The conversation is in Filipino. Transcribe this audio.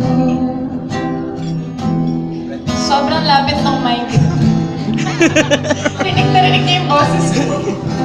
Sobrang lapit ng mic. Rinig na rinig niya yung boses ko.